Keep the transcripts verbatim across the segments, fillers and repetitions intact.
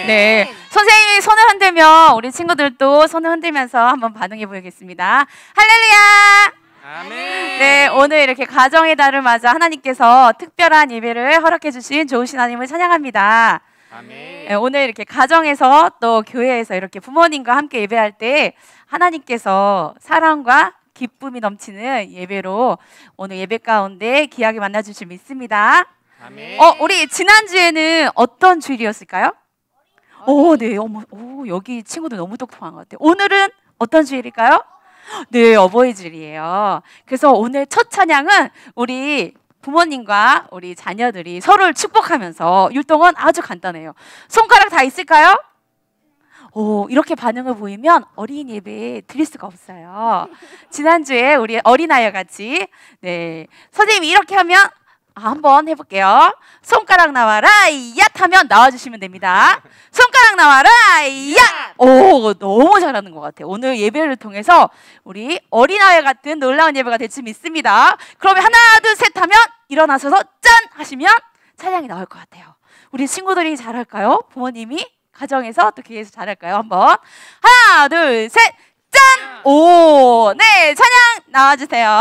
네, 선생님이 손을 흔들면 우리 친구들도 손을 흔들면서 한번 반응해 보겠습니다. 할렐루야! 아멘. 네, 오늘 이렇게 가정의 달을 맞아 하나님께서 특별한 예배를 허락해 주신 좋으신 하나님을 찬양합니다. 아멘. 네, 오늘 이렇게 가정에서 또 교회에서 이렇게 부모님과 함께 예배할 때 하나님께서 사랑과 기쁨이 넘치는 예배로 오늘 예배 가운데 귀하게 만나주실 믿습니다. 아멘. 어, 우리 지난주에는 어떤 주일이었을까요? 오, 네, 어머, 오, 여기 친구들 너무 똑똑한 것 같아요. 오늘은 어떤 주일일까요? 네, 어버이 주일이에요. 그래서 오늘 첫 찬양은 우리 부모님과 우리 자녀들이 서로를 축복하면서 율동은 아주 간단해요. 손가락 다 있을까요? 오, 이렇게 반응을 보이면 어린 예배에 드릴 수가 없어요. 지난주에 우리 어린아이와 같이 네, 선생님이 이렇게 하면 아, 한번 해볼게요. 손가락 나와라 얏 하면 나와주시면 됩니다. 손가락 나와라 얏. 오, 너무 잘하는 것 같아요. 오늘 예배를 통해서 우리 어린아이 같은 놀라운 예배가 될 줄 믿습니다. 그러면 하나 둘 셋 하면 일어나셔서 짠 하시면 찬양이 나올 것 같아요. 우리 친구들이 잘할까요? 부모님이 가정에서 또 교회에서 잘할까요? 한번 하나 둘 셋 짠. 오, 네, 찬양 나와주세요.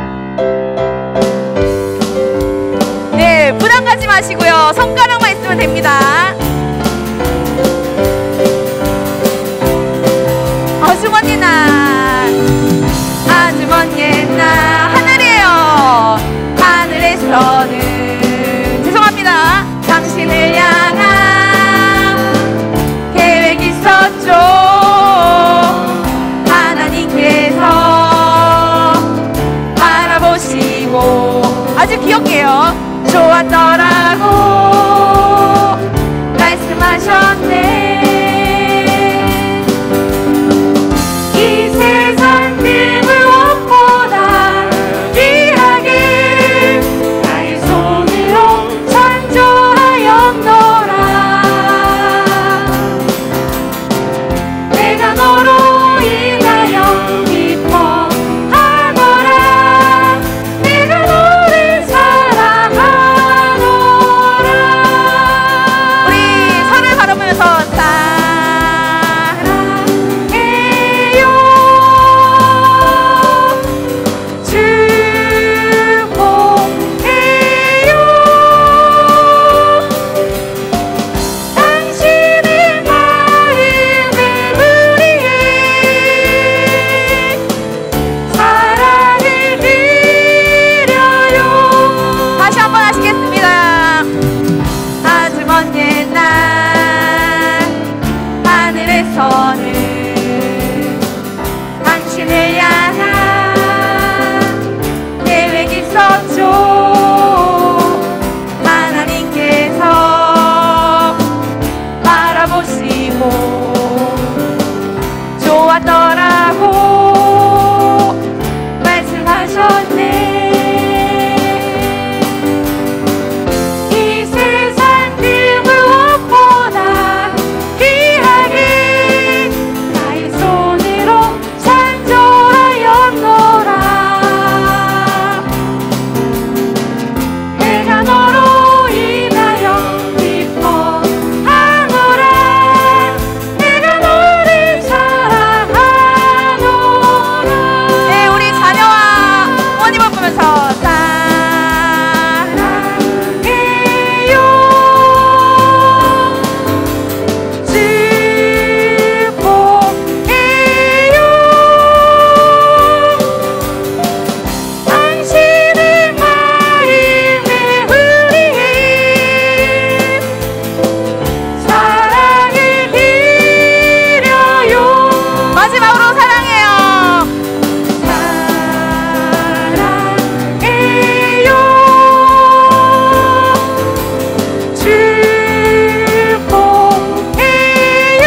네, 부담 가지 마시고요. 손가락만 있으면 됩니다. 아주 먼 옛날, 아주 먼 옛날 하늘이에요. 하늘에서는 죄송합니다. 당신을 향한 계획이 있었죠. 하나님께서 바라보시고 아주 귀엽게요. 좋았더라고 말씀하셨네. 이 세상 그 무엇보다 귀하게 나의 손으로 창조하였노라. 내가 너로 인하여 기뻐하노라. 내가 너를 사랑하노라. 우리 서로를 바라보면서 사랑해요. 축복해요. 당신의 마음에 우리의 사랑을 드려요. 다시 한번 하시겠습니다. 아주 먼 옛날 하늘에서는 당신을 향한 계획이 있었죠. 하나님께서 바라보시고 좋았더라고 말씀하셨네. 이 세상 그 무엇보다 귀하게 나의 손으로 창조하였노라. 내가 너로 인하여 기뻐하노라. 내가 너를 사랑하노라. 네, 우리 자녀와 부모님을 보면서 사랑해요. 축복해요. 당신의 마음에 우리의 사랑을 드려요. 마지막으로 사랑해요. 사랑해요. 축복해요.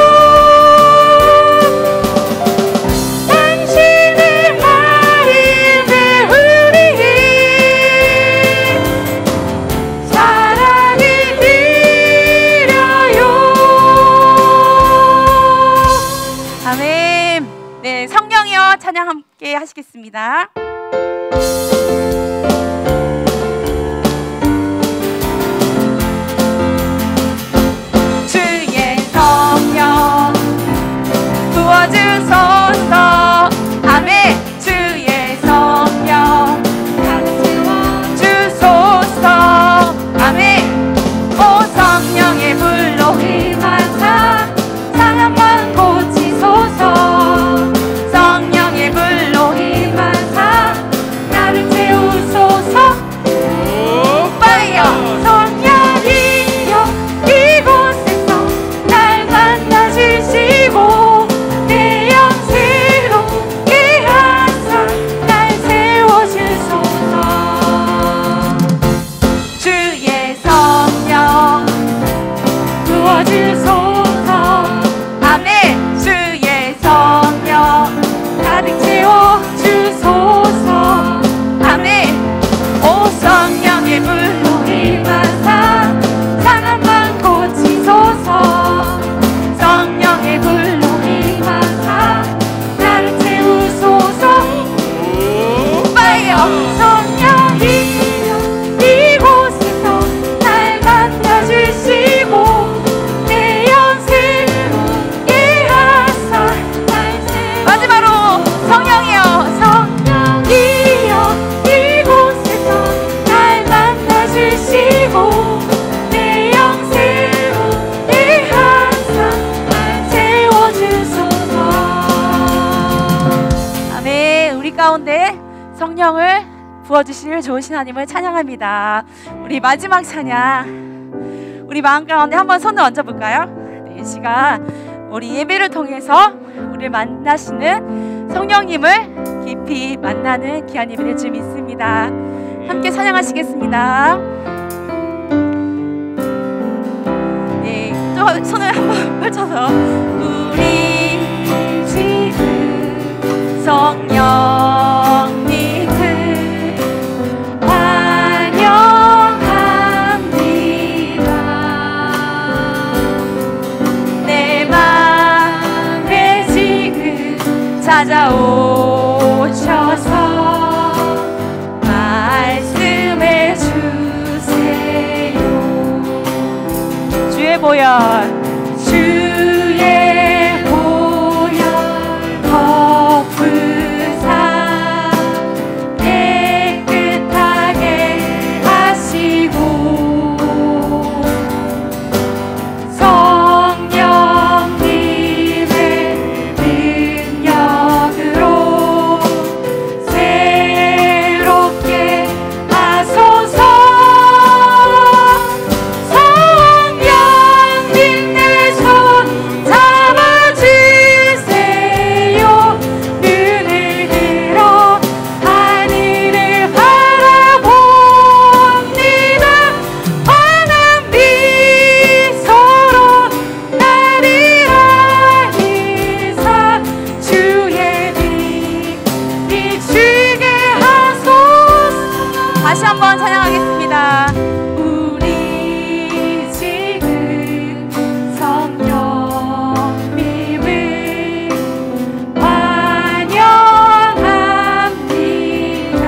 당신의 마음에 우리의 사랑을 드려요. 아멘. 네, 성령이여 찬양 함께 하시겠습니다. 주의 우리 가운데 성령을 부어주실 좋으신 하나님을 찬양합니다. 우리 마지막 찬양, 우리 마음 가운데 한번 손을 얹어볼까요? 네, 이 시간 우리 예배를 통해서 우리를 만나시는 성령님을 깊이 만나는 귀한 예배 될 줄 믿습니다. 함께 찬양하시겠습니다. 네, 저 손을 한번 펼쳐서 우리 지금 성령님을 환영합니다. 내 맘에 지금 찾아오셔서 말씀해 주세요. 주의 보혈, 주의 보혈 덮으사 깨끗하게 하시고 성령님의 능력으로 새롭게 하소서. 성령님 내 손 잡아주세요. 눈을 들어 하늘을 바라봅니다. 환한 미소로 나를 안위사 주의 빛 비추게 하소서. 다시 한번 찬양하겠습니다. 우리 지금 성령님을 환영합니다.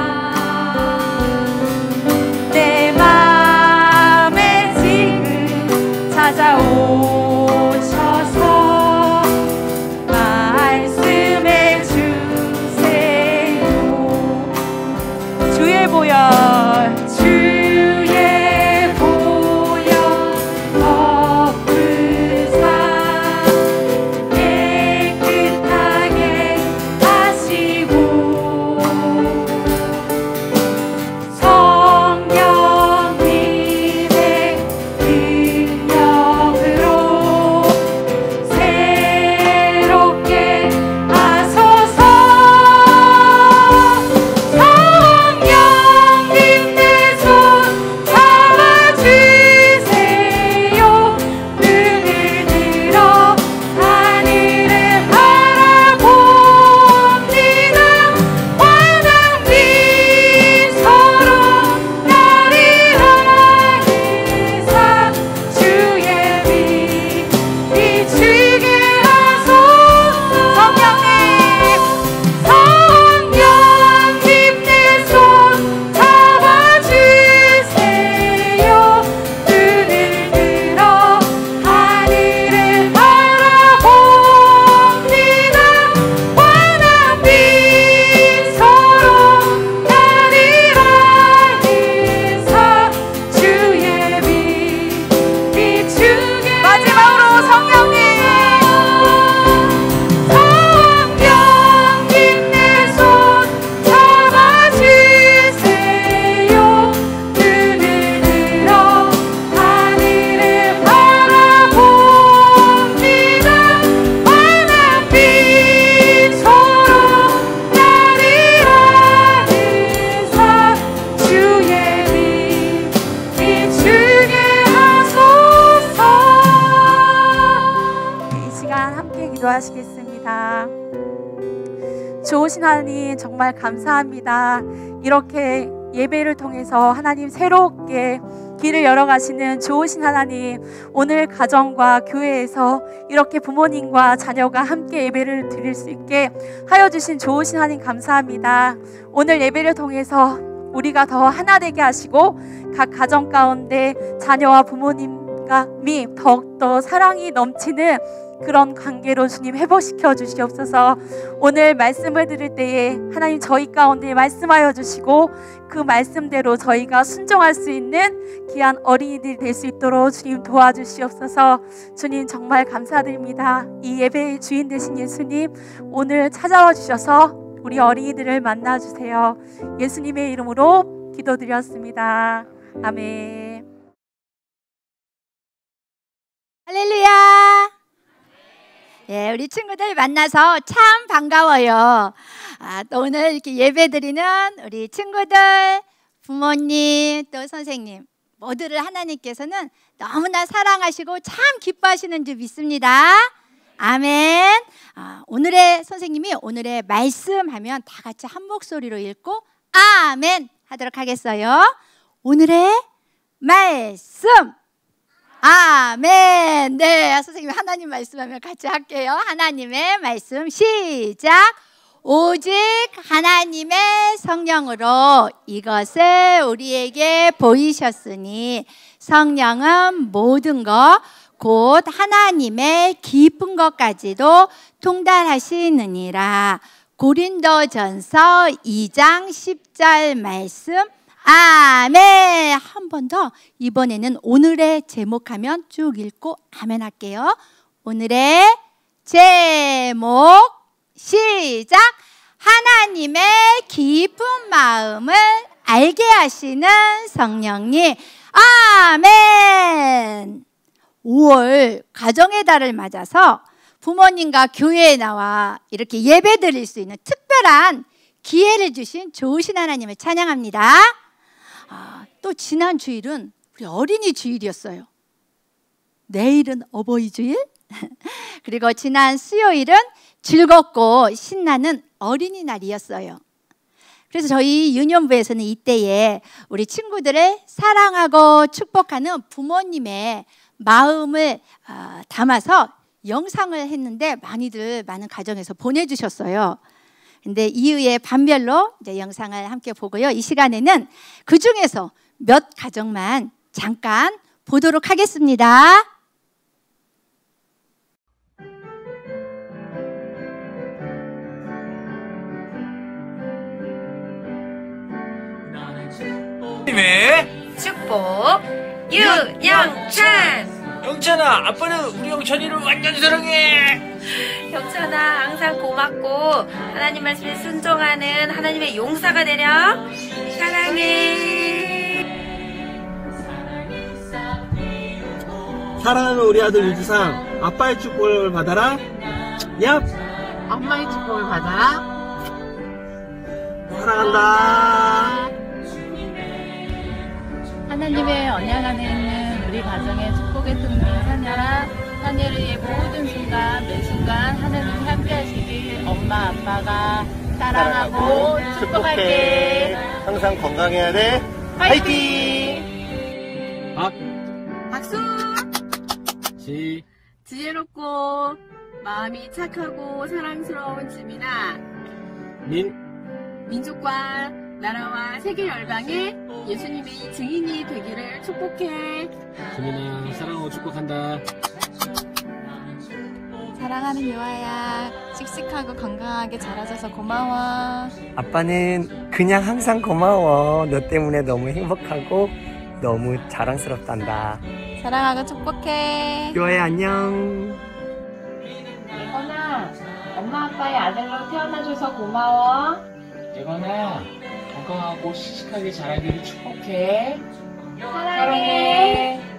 내 맘에 지금 찾아오셔서 말씀해 주세요. 주의 보혈, 주의 보혈 덮으사 깨끗하게 하시고 성령님의 능력으로 새롭게 하소서. 성령님 내 손 잡아주세요. 눈을 들어 하늘을 바라봅니다. 환한 미소로 나를 안위사 주의 빛 비추게 하소서. 성령님, 성령님 내 손 잡아주세요. 눈을 들어 하늘을 바라봅니다. 환한 미소로 나를 안위사 주의 빛 비추게. 마지막으로 성령님, 성령님 내 손 잡아주세요. 눈을 들어 하늘을 바라봅니다. 환한 빛으로 나를 안위사 주의 빛 비추게 하소서. 이 시간 함께 기도하시겠습니다. 좋으신 하나님 정말 감사합니다. 이렇게 예배를 통해서 하나님 새롭게 길을 열어가시는 좋으신 하나님, 오늘 가정과 교회에서 이렇게 부모님과 자녀가 함께 예배를 드릴 수 있게 하여 주신 좋으신 하나님 감사합니다. 오늘 예배를 통해서 우리가 더 하나 되게 하시고 각 가정 가운데 자녀와 부모님이 더욱더 사랑이 넘치는 그런 관계로 주님 회복시켜 주시옵소서. 오늘 말씀을 들을 때에 하나님 저희 가운데 말씀하여 주시고 그 말씀대로 저희가 순종할 수 있는 귀한 어린이들이 될 수 있도록 주님 도와주시옵소서. 주님 정말 감사드립니다. 이 예배의 주인 되신 예수님, 오늘 찾아와 주셔서 우리 어린이들을 만나주세요. 예수님의 이름으로 기도드렸습니다. 아멘. 할렐루야. 예, 우리 친구들 만나서 참 반가워요. 아, 또 오늘 이렇게 예배드리는 우리 친구들, 부모님, 또 선생님 모두를 하나님께서는 너무나 사랑하시고 참 기뻐하시는 줄 믿습니다. 아멘. 아, 오늘의 선생님이 오늘의 말씀하면 다 같이 한 목소리로 읽고 아멘 하도록 하겠어요. 오늘의 말씀. 아멘. 네, 선생님이 하나님 말씀하면 같이 할게요. 하나님의 말씀 시작. 오직 하나님의 성령으로 이것을 우리에게 보이셨으니 성령은 모든 것 곧 하나님의 깊은 것까지도 통달하시느니라. 고린도전서 이 장 십 절 말씀. 아멘. 한 번 더. 이번에는 오늘의 제목하면 쭉 읽고 아멘 할게요. 오늘의 제목 시작. 하나님의 깊은 마음을 알게 하시는 성령님. 아멘. 오월 가정의 달을 맞아서 부모님과 교회에 나와 이렇게 예배 드릴 수 있는 특별한 기회를 주신 좋으신 하나님을 찬양합니다. 아, 또 지난 주일은 우리 어린이 주일이었어요. 내일은 어버이 주일. 그리고 지난 수요일은 즐겁고 신나는 어린이날이었어요. 그래서 저희 유년부에서는 이때에 우리 친구들을 사랑하고 축복하는 부모님의 마음을 어, 담아서 영상을 했는데 많이들 많은 가정에서 보내주셨어요. 근데 이후에 반별로 이제 영상을 함께 보고요. 이 시간에는 그 중에서 몇 가정만 잠깐 보도록 하겠습니다. 네. 축복 유영찬. 영찬아, 아빠는 우리 영찬이를 완전 사랑해. 영찬아, 항상 고맙고 하나님 말씀에 순종하는 하나님의 용사가 되려. 사랑해. 사랑하는 우리 아들 유지상, 아빠의 축복을 받아라. 얍. 엄마의 축복을 받아라. 사랑한다. 하나님의 언약 안에 있는 우리 가정의 축복의 통로인 사녀라. 사녀의 모든 순간 매 순간 하나님이 함께 하시길 엄마 아빠가 사랑하고 축복할게. 항상 건강해야 돼. 화이팅! 박. 박수! 지. 지혜롭고 마음이 착하고 사랑스러운 지민아. 민. 민족과 나라와 세계 열방에 예수님의 증인이 되기를 축복해. 지민아, 사랑하고 축복한다. 사랑하는 요아야, 씩씩하고 건강하게 자라줘서 고마워. 아빠는 그냥 항상 고마워. 너 때문에 너무 행복하고 너무 자랑스럽단다. 사랑하고 축복해. 요아야, 안녕. 예건아, 엄마 아빠의 아들로 태어나줘서 고마워. 예건아, 건강하고 씩씩하게 자라기를 축복해. 사랑해.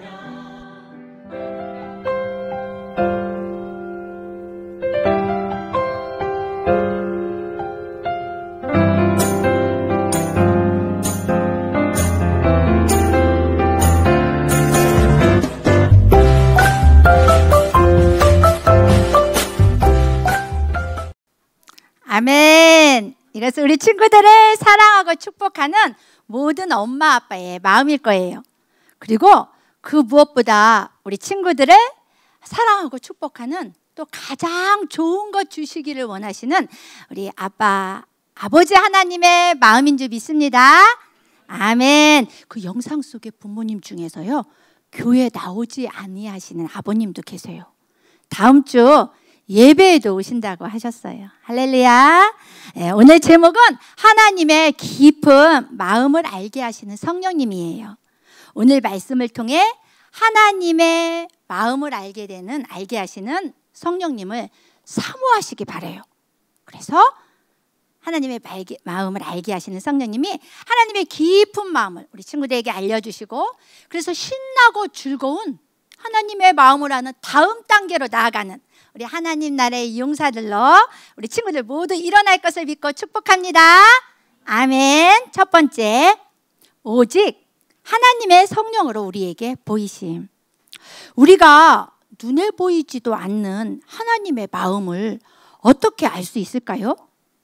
아멘. 이것은 우리 친구들을 사랑하고 축복하는 모든 엄마 아빠의 마음일 거예요. 그리고 그 무엇보다 우리 친구들을 사랑하고 축복하는 또 가장 좋은 것 주시기를 원하시는 우리 아빠, 아버지 하나님의 마음인 줄 믿습니다. 아멘. 그 영상 속의 부모님 중에서요, 교회 나오지 아니하시는 아버님도 계세요. 다음 주 예배에도 오신다고 하셨어요. 할렐루야. 네, 오늘 제목은 하나님의 깊은 마음을 알게 하시는 성령님이에요. 오늘 말씀을 통해 하나님의 마음을 알게 되는, 알게 하시는 성령님을 사모하시기 바라요. 그래서 하나님의 말게, 마음을 알게 하시는 성령님이 하나님의 깊은 마음을 우리 친구들에게 알려주시고, 그래서 신나고 즐거운 하나님의 마음을 아는 다음 단계로 나아가는 우리 하나님 나라의 용사들로 우리 친구들 모두 일어날 것을 믿고 축복합니다. 아멘. 첫 번째, 오직 하나님의 성령으로 우리에게 보이심. 우리가 눈에 보이지도 않는 하나님의 마음을 어떻게 알 수 있을까요?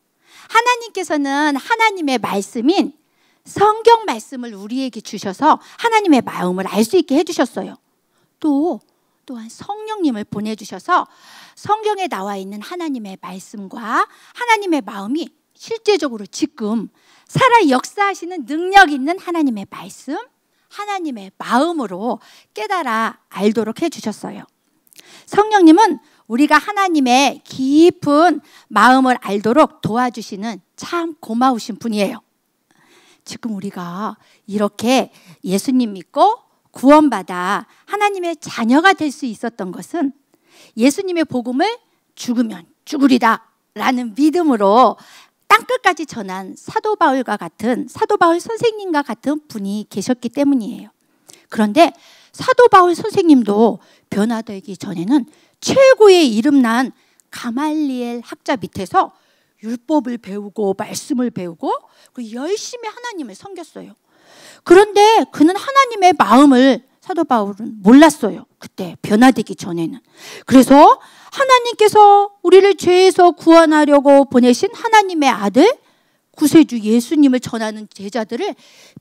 하나님께서는 하나님의 말씀인 성경 말씀을 우리에게 주셔서 하나님의 마음을 알 수 있게 해주셨어요. 또 또한 성령님을 보내주셔서 성경에 나와 있는 하나님의 말씀과 하나님의 마음이 실제적으로 지금 살아 역사하시는 능력 있는 하나님의 말씀, 하나님의 마음으로 깨달아 알도록 해주셨어요. 성령님은 우리가 하나님의 깊은 마음을 알도록 도와주시는 참 고마우신 분이에요. 지금 우리가 이렇게 예수님 믿고 구원받아 하나님의 자녀가 될 수 있었던 것은 예수님의 복음을 죽으면 죽으리다 라는 믿음으로 땅끝까지 전한 사도 바울과 같은, 사도 바울 선생님과 같은 분이 계셨기 때문이에요. 그런데 사도 바울 선생님도 변화되기 전에는 최고의 이름난 가말리엘 학자 밑에서 율법을 배우고 말씀을 배우고 그리고 열심히 하나님을 섬겼어요. 그런데 그는 하나님의 마음을 사도 바울은 몰랐어요. 그때 변화되기 전에는. 그래서 하나님께서 우리를 죄에서 구원하려고 보내신 하나님의 아들 구세주 예수님을 전하는 제자들을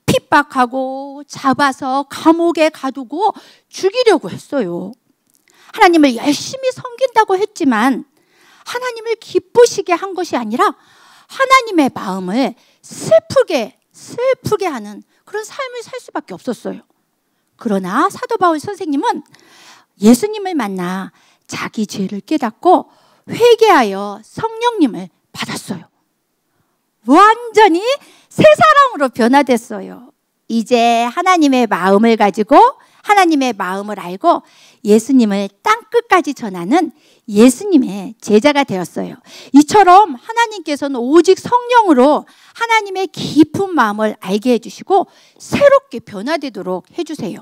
핍박하고 잡아서 감옥에 가두고 죽이려고 했어요. 하나님을 열심히 섬긴다고 했지만 하나님을 기쁘시게 한 것이 아니라 하나님의 마음을 슬프게 슬프게 하는 그런 삶을 살 수밖에 없었어요. 그러나 사도 바울 선생님은 예수님을 만나 자기 죄를 깨닫고 회개하여 성령님을 받았어요. 완전히 새 사람으로 변화됐어요. 이제 하나님의 마음을 가지고 하나님의 마음을 알고 예수님을 땅끝까지 전하는 예수님의 제자가 되었어요. 이처럼 하나님께서는 오직 성령으로 하나님의 깊은 마음을 알게 해주시고 새롭게 변화되도록 해주세요.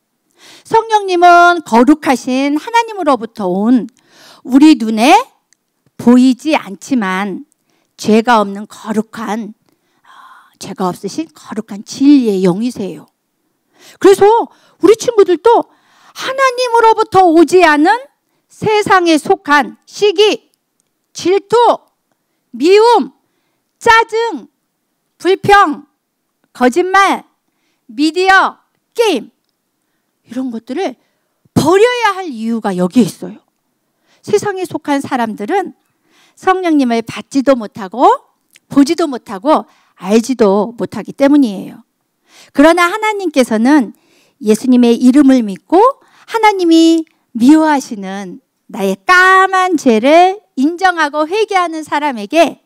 성령님은 거룩하신 하나님으로부터 온 우리 눈에 보이지 않지만 죄가 없는 거룩한, 죄가 없으신 거룩한 진리의 영이세요. 그래서 우리 친구들도 하나님으로부터 오지 않은 세상에 속한 시기, 질투, 미움, 짜증, 불평, 거짓말, 미디어, 게임 이런 것들을 버려야 할 이유가 여기에 있어요. 세상에 속한 사람들은 성령님을 받지도 못하고 보지도 못하고 알지도 못하기 때문이에요. 그러나 하나님께서는 예수님의 이름을 믿고 하나님이 미워하시는 나의 까만 죄를 인정하고 회개하는 사람에게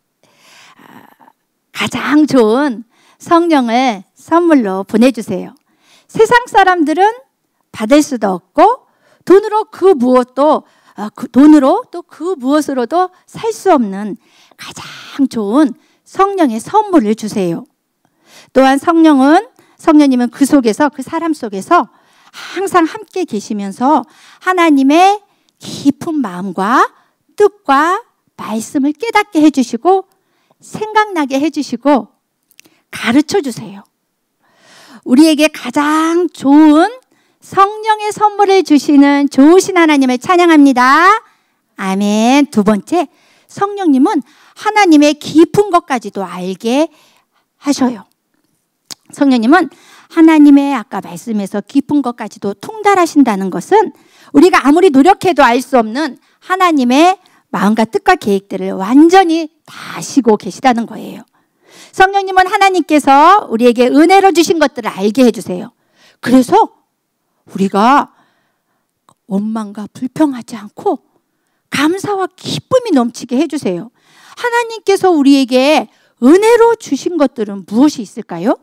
가장 좋은 성령을 선물로 보내주세요. 세상 사람들은 받을 수도 없고 돈으로 그 무엇도 그 돈으로 또 그 무엇으로도 살 수 없는 가장 좋은 성령의 선물을 주세요. 또한 성령은 성령님은 그 속에서 그 사람 속에서 항상 함께 계시면서 하나님의 깊은 마음과 뜻과 말씀을 깨닫게 해주시고 생각나게 해주시고 가르쳐 주세요. 우리에게 가장 좋은 성령의 선물을 주시는 좋으신 하나님을 찬양합니다. 아멘. 두 번째, 성령님은 하나님의 깊은 것까지도 알게 하셔요. 성령님은 하나님의 아까 말씀에서 깊은 것까지도 통달하신다는 것은 우리가 아무리 노력해도 알 수 없는 하나님의 마음과 뜻과 계획들을 완전히 다 아시고 계시다는 거예요. 성령님은 하나님께서 우리에게 은혜로 주신 것들을 알게 해주세요. 그래서 우리가 원망과 불평하지 않고 감사와 기쁨이 넘치게 해주세요. 하나님께서 우리에게 은혜로 주신 것들은 무엇이 있을까요?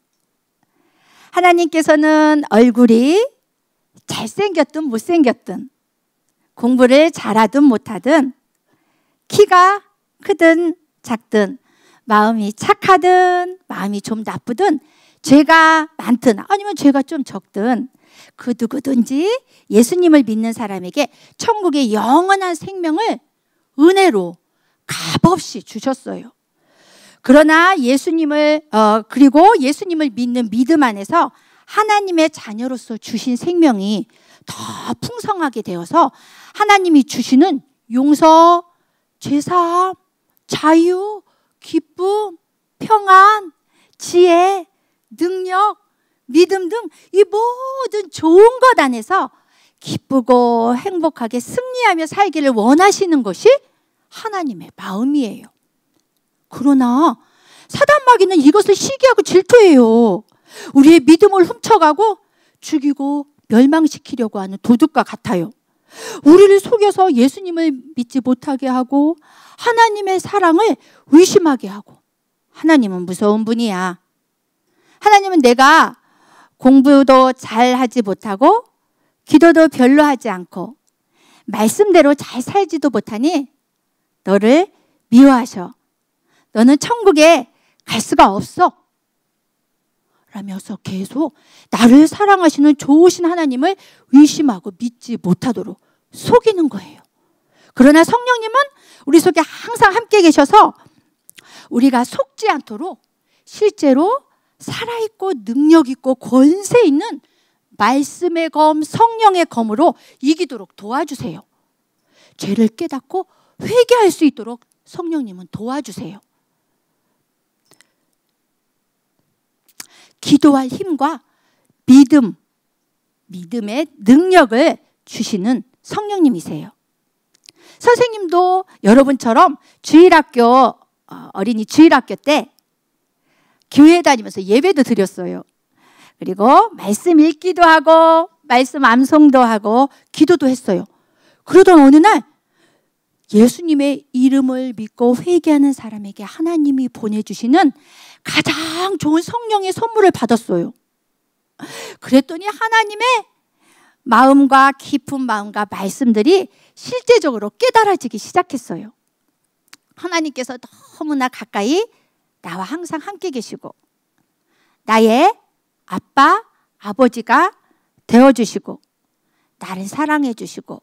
하나님께서는 얼굴이 잘생겼든 못생겼든 공부를 잘하든 못하든 키가 크든 작든 마음이 착하든 마음이 좀 나쁘든 죄가 많든 아니면 죄가 좀 적든 그 누구든지 예수님을 믿는 사람에게 천국의 영원한 생명을 은혜로 값없이 주셨어요. 그러나 예수님을 어, 그리고 예수님을 믿는 믿음 안에서 하나님의 자녀로서 주신 생명이 더 풍성하게 되어서 하나님이 주시는 용서, 죄사함, 자유, 기쁨, 평안, 지혜, 능력, 믿음 등 이 모든 좋은 것 안에서 기쁘고 행복하게 승리하며 살기를 원하시는 것이 하나님의 마음이에요. 그러나 사단 마귀는 이것을 시기하고 질투해요. 우리의 믿음을 훔쳐가고 죽이고 멸망시키려고 하는 도둑과 같아요. 우리를 속여서 예수님을 믿지 못하게 하고 하나님의 사랑을 의심하게 하고. 하나님은 무서운 분이야. 하나님은 내가 공부도 잘 하지 못하고 기도도 별로 하지 않고 말씀대로 잘 살지도 못하니 너를 미워하셔. 너는 천국에 갈 수가 없어. 라면서 계속 나를 사랑하시는 좋으신 하나님을 의심하고 믿지 못하도록 속이는 거예요. 그러나 성령님은 우리 속에 항상 함께 계셔서 우리가 속지 않도록 실제로 살아있고 능력있고 권세 있는 말씀의 검, 성령의 검으로 이기도록 도와주세요. 죄를 깨닫고 회개할 수 있도록 성령님은 도와주세요. 기도할 힘과 믿음, 믿음의 능력을 주시는 성령님이세요. 선생님도 여러분처럼 주일학교, 어린이 주일학교 때 교회 다니면서 예배도 드렸어요. 그리고 말씀 읽기도 하고 말씀 암송도 하고 기도도 했어요. 그러던 어느 날 예수님의 이름을 믿고 회개하는 사람에게 하나님이 보내주시는 가장 좋은 성령의 선물을 받았어요. 그랬더니 하나님의 마음과 깊은 마음과 말씀들이 실제적으로 깨달아지기 시작했어요. 하나님께서 너무나 가까이 나와 항상 함께 계시고 나의 아빠, 아버지가 되어주시고 나를 사랑해 주시고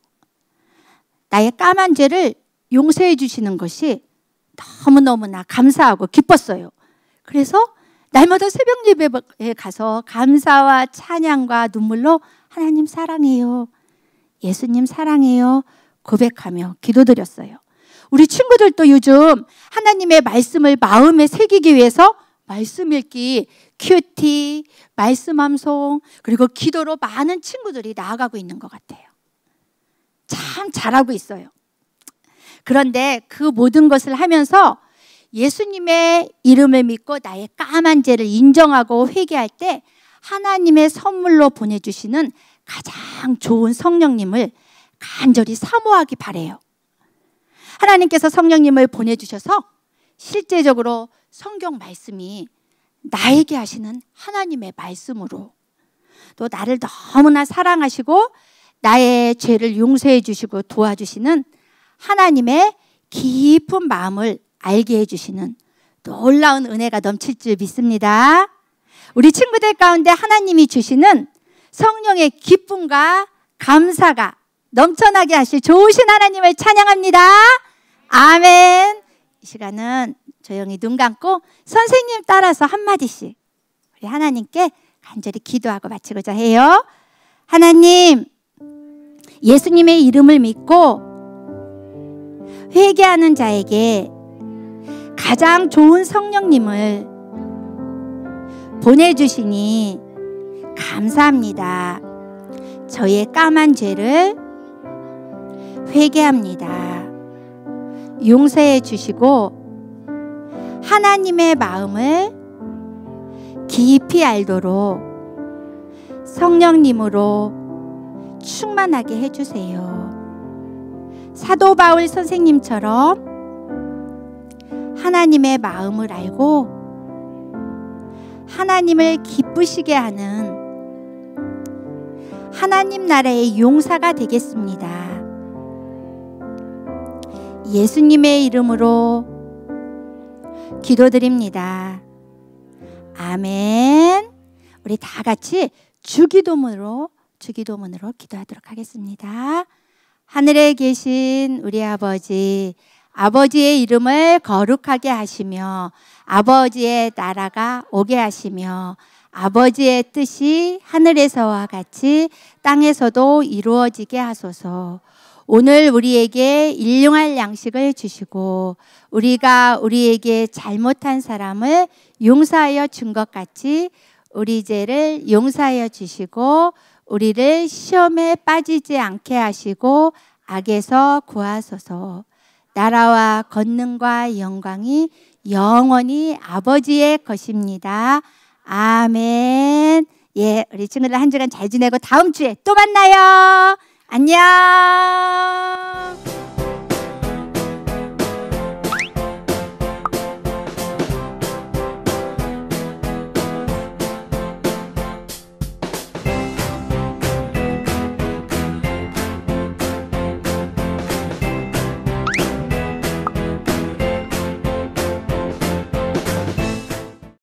나의 까만 죄를 용서해 주시는 것이 너무너무나 감사하고 기뻤어요. 그래서 날마다 새벽 예배에 가서 감사와 찬양과 눈물로 하나님 사랑해요, 예수님 사랑해요 고백하며 기도드렸어요. 우리 친구들도 요즘 하나님의 말씀을 마음에 새기기 위해서 말씀 읽기, 큐티, 말씀 암송 그리고 기도로 많은 친구들이 나아가고 있는 것 같아요. 참 잘하고 있어요. 그런데 그 모든 것을 하면서 예수님의 이름을 믿고 나의 까만 죄를 인정하고 회개할 때 하나님의 선물로 보내주시는 가장 좋은 성령님을 간절히 사모하기 바라요. 하나님께서 성령님을 보내주셔서 실제적으로 성경 말씀이 나에게 하시는 하나님의 말씀으로 또 나를 너무나 사랑하시고 나의 죄를 용서해 주시고 도와주시는 하나님의 깊은 마음을 알게 해주시는 놀라운 은혜가 넘칠 줄 믿습니다. 우리 친구들 가운데 하나님이 주시는 성령의 기쁨과 감사가 넘쳐나게 하실 좋으신 하나님을 찬양합니다. 아멘. 이 시간은 조용히 눈 감고 선생님 따라서 한마디씩 우리 하나님께 간절히 기도하고 마치고자 해요. 하나님, 예수님의 이름을 믿고 회개하는 자에게 가장 좋은 성령님을 보내주시니 감사합니다. 저의 까만 죄를 회개합니다. 용서해 주시고 하나님의 마음을 깊이 알도록 성령님으로 충만하게 해주세요. 사도 바울 선생님처럼 하나님의 마음을 알고 하나님을 기쁘시게 하는 하나님 나라의 용사가 되겠습니다. 예수님의 이름으로 기도드립니다. 아멘. 우리 다 같이 주기도문으로 주기도문으로 기도하도록 하겠습니다. 하늘에 계신 우리 아버지, 아버지의 이름을 거룩하게 하시며 아버지의 나라가 오게 하시며 아버지의 뜻이 하늘에서와 같이 땅에서도 이루어지게 하소서. 오늘 우리에게 일용할 양식을 주시고 우리가 우리에게 잘못한 사람을 용서하여 준 것 같이 우리 죄를 용서하여 주시고 우리를 시험에 빠지지 않게 하시고 악에서 구하소서. 나라와 권능과 영광이 영원히 아버지의 것입니다. 아멘. 예, 우리 친구들 한 주간 잘 지내고 다음 주에 또 만나요. 안녕.